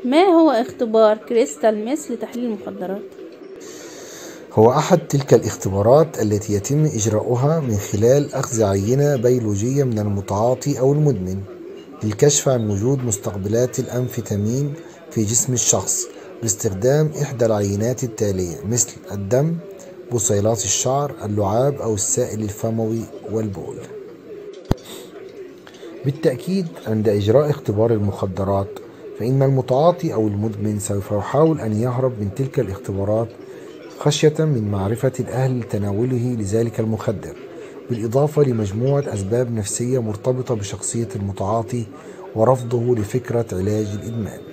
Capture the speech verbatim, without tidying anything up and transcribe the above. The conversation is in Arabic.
ما هو اختبار كريستال ميث لتحليل المخدرات؟ هو أحد تلك الاختبارات التي يتم إجراؤها من خلال أخذ عينة بيولوجية من المتعاطي أو المدمن للكشف عن وجود مستقبلات الأمفيتامين في جسم الشخص باستخدام إحدى العينات التالية مثل الدم، بصيلات الشعر، اللعاب أو السائل الفموي والبول. بالتأكيد عند إجراء اختبار المخدرات فإن المتعاطي أو المدمن سوف يحاول أن يهرب من تلك الاختبارات خشية من معرفة الأهل لتناوله لذلك المخدر، بالإضافة لمجموعة أسباب نفسية مرتبطة بشخصية المتعاطي ورفضه لفكرة علاج الإدمان.